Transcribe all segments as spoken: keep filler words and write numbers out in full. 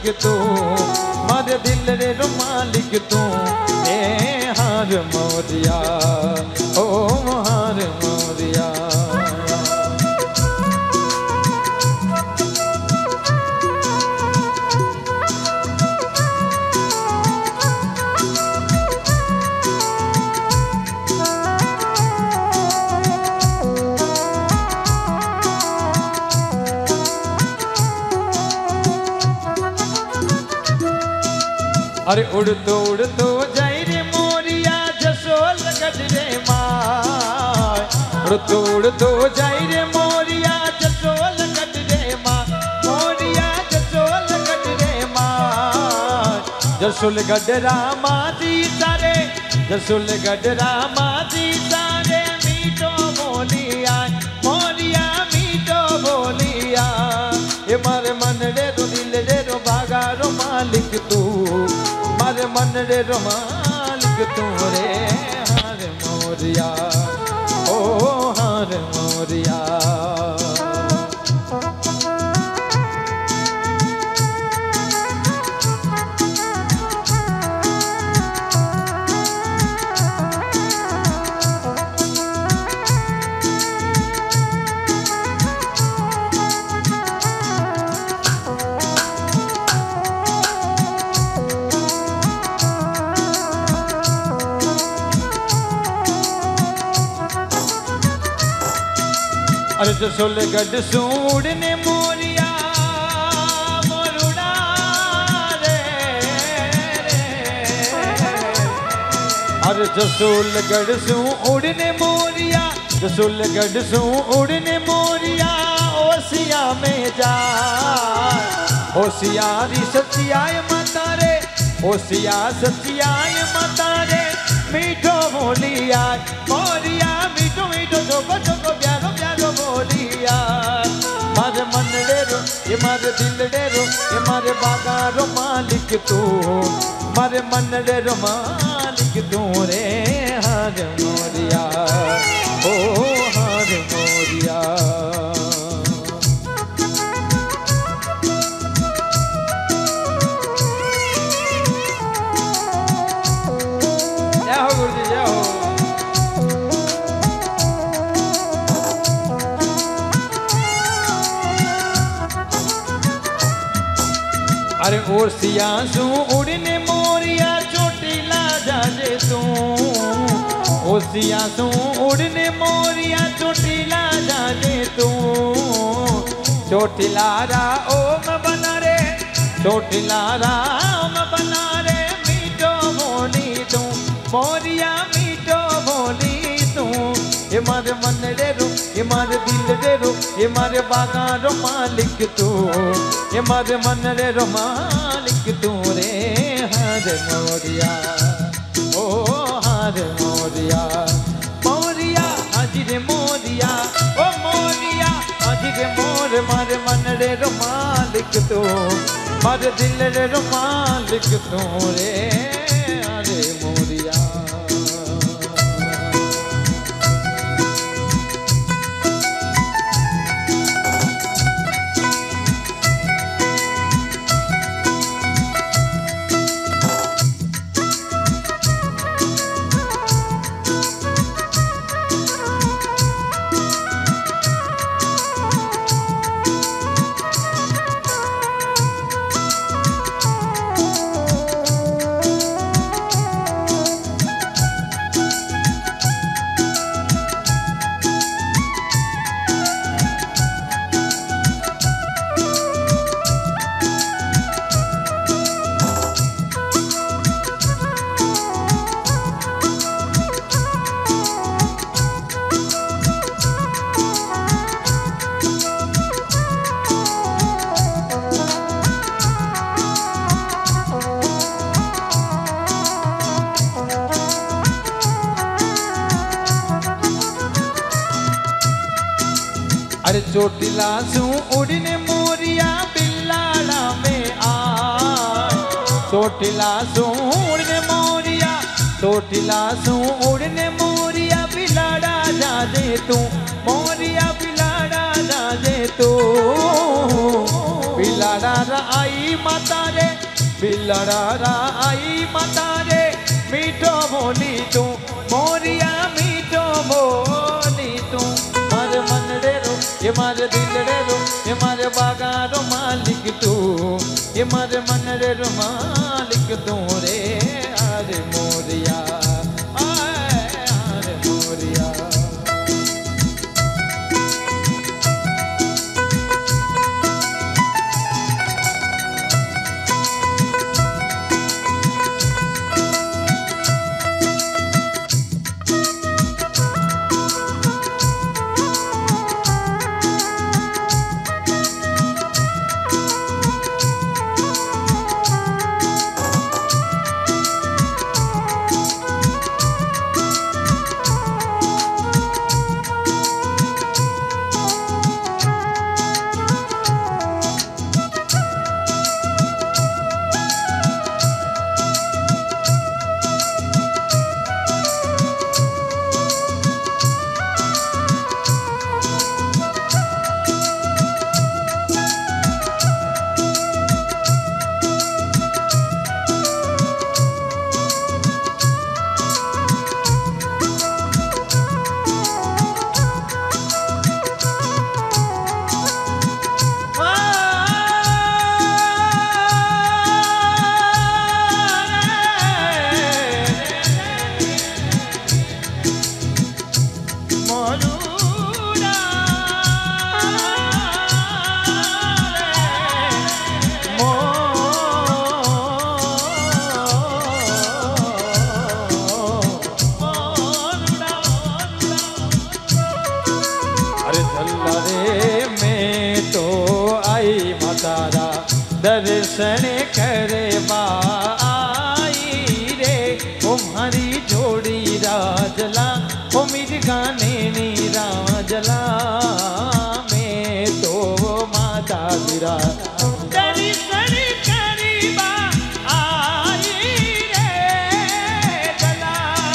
मालिक तू, मारे दिल रे रो मालिक तू, ए हार मोरिया ओ हार मोरिया। अरे उड़ तो उड़ तो जाई रे मोरिया जसोल गढ़ रे माय, उड़ तो उड़ तो जाई रे मोरिया जसोल गढ़ रे माय, मोरिया जसोल गढ़ रे माय। जसोल गढ़ रामा जी तारे, जसोल गढ़ रामा जी तारे, मीठो बोलिया मोरिया मीठो बोलिया। ये मारे मन रे रो दिल रे रो बागा रो मालिक तू, मारे मन रे रो मालिक तू रे हार मोरिया ओ हार मोरिया। अरे जसोल गढ़ सूड़ ने मोरिया मोरुड़ा रे, अरे जसोल गढ़ सूड़ ने मोरिया, जसोल गढ़ सूड़ ने मोरिया। ओसिया में जा ओसियारी सचियाय माता रे, ओसिया सचियाय माता रे, मीठो बोलिया मोरिया मीठो मीठो जोको जोको प्यारो प्यारो बोलिया। मारे मन रे रो ये मारे दिल रे रो, ये मारे बागा रो मालिक तू, मारे मन रे रो मालिक तू रे हार मोरिया ओ हार मोरिया। जय हो गुरु जी जय हो। अरे ओसिया सू उड़ने मोरिया चोटीला जाजे तू, ओसिया सू उड़ने मोरिया चोटीला जाजे तू। चोटीला रा ओम बना रे, चोटीला राम बना रे, मीठो बोली तू मोरिया मीठो बोली तू। ये मारे मन रे रो, ये मारे दिल रे रो, ये मारे बागा रो मालिक तू, ये मारे मन रे रो मालिक तू रे हार मोरिया ओ हार मोरिया। मोरिया आज रे मोरिया ओ मोरिया आज रे मोर, मारे मन रे रो मालिक तू, मारे दिल रे रो मालिक तू रे हार मोरिया। अरे चोटिला सू उड़ने मोरिया बिल्लाड़ा में आ, चोटिला सू उड़ने मोरिया, चोटिला सू उड़ने मोरिया बिलाड़ा जाजे तू, मोरिया बिलाड़ा जाजे तू। बिलाड़ा आई माता रे बिलड़ा आई माता रे मीठो बोली तू मोरिया मीठो बोली तू मारे मन रे रो ये मारे दिल रे रो ये मारे बागा रो मालिक तू ये मारे मन रे रो मालिक तू रे अरे मोरिया अरे मोरिया। दर्शन करे बाई रे तुम्हारी जोड़ी राजला ओ मेरी गाने नी राजला में तो माता दिरा दर्शन करे बाई रे जला।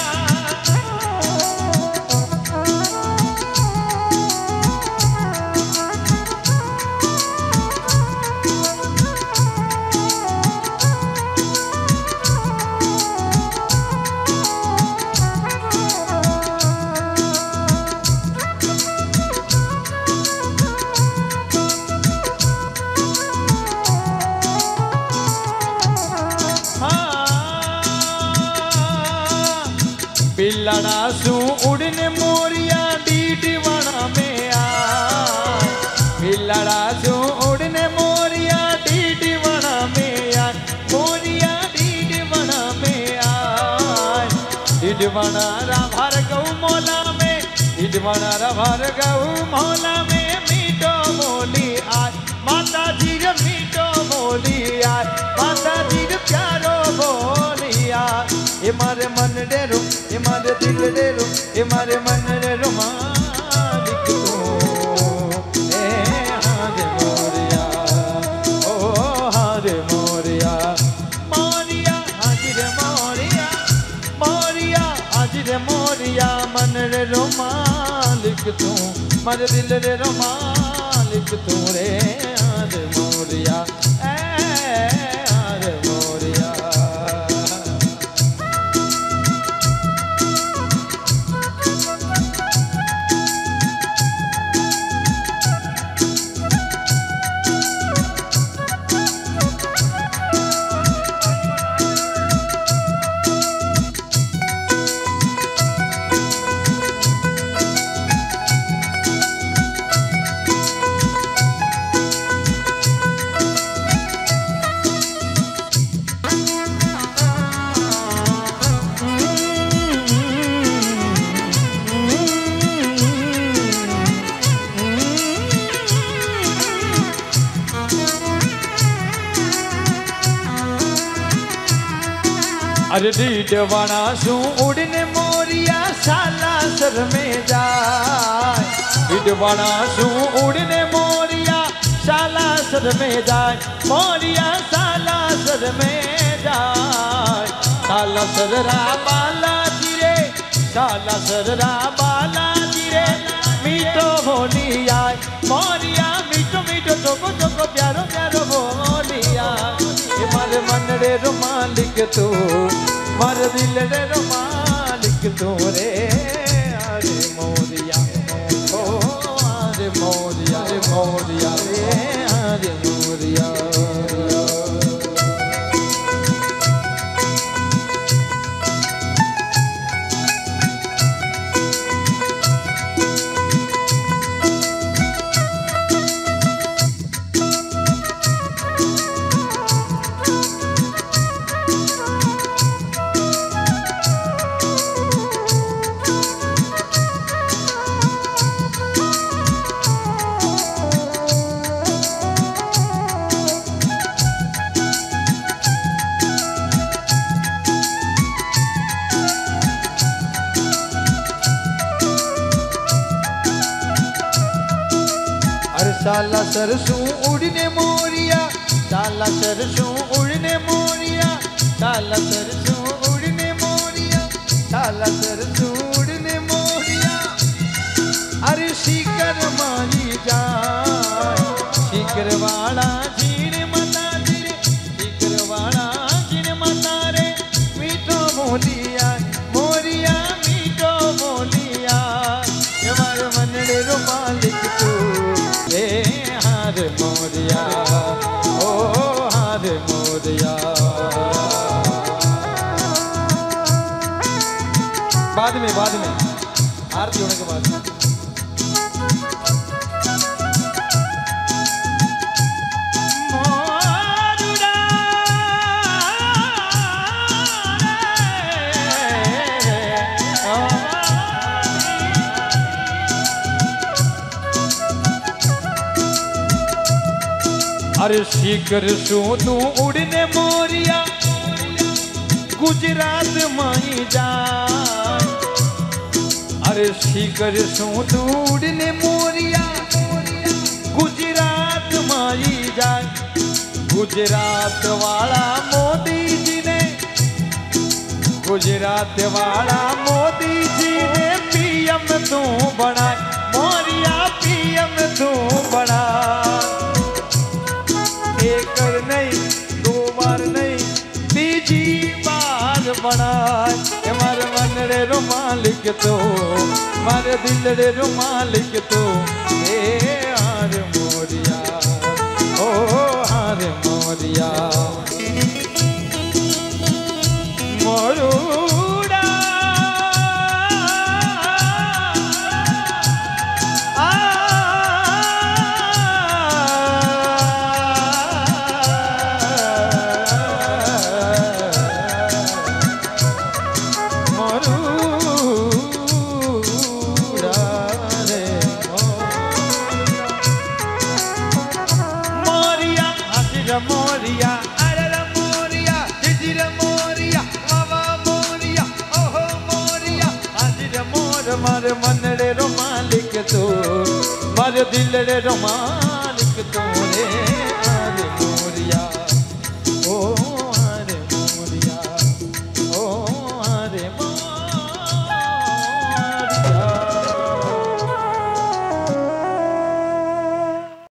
बिलड़ा सू उड़ने मोरिया डीडवाना में आ बिलड़ा सू उड़ने मोरिया डीडवाना में आ मोरिया डीडवाना में आ डीडवाना रा भार्गव मोला में डीडवाना रा भार्गव मोला में मीठो बोली आज माता जी रे मीठो बोली आज माता जी रे प्यारो बोली आज ये मारे मन रे रो ये मारे दिल रे रो ये मारे मन रे रो मालिक तू ए हारे मोरिया ओ हारे मोरिया मोरिया हाजिर मोरिया मोरिया हाजिर मोरिया मन रे रो मालिक तू मारे दिल रे रो मालिक तू रे हारे मोरिया ए हारे मोरिया। अरे डीडवाना सू उड़ने मोरिया साला सर में जाए डीडवाना सू उड़ने मोरिया साला सर में जाए मोरिया साला सर में जाए साला सदरा बाला जिरे साला सदरा बाला जिरे मीठो बोलिया मोरिया मीठो मीठो चोको चोको प्यारो प्यारो बोलिया रो मालिक तू मारे दिल रो मालिक तू रे अरे मोरिया ओ अरे मोरिया रे मोरिया रे अरे मोरिया। साला सरसों उड़ने मोरिया साला सरसों उड़ने मोरिया साला सरसों उड़ने मोरिया साला सरसों उड़ने मोरिया। अरे शिकर मारी जाए शिकर वाला झीण मता रे शिकर वाला झीण मता रे मीठो मोलिया मोरिया मीठो मोलिया हमारे मनड़े रो मालिक तू हे हार मोरिया ओ हार मोरिया। बाद में बाद में आरती होने के बाद अरे शिकर सू तू उड़ने मोरिया गुजरात माई जा। अरे शिकर सू तू उड़ने मोरिया गुजरात माई जा। गुजरात वाला मोदी जी ने गुजरात वाला मोदी जी ने पीएम तू बना मोरिया पीएम तू बना। एक नहीं दो बार नहीं तीजी बार बनाए मारे मनड़े रो मालिक तो मारे दिलड़े रो मालिक तो हे हार मोरिया ओ हार मोरिया मोरूड़ा मोरिया अरे मोरिया जिजिर मोरिया वावा मोरिया ओहो मोरिया हाजिर मोर मारे मनड़े रो मालिक तू मारे दिलड़े रो मालिक तू रे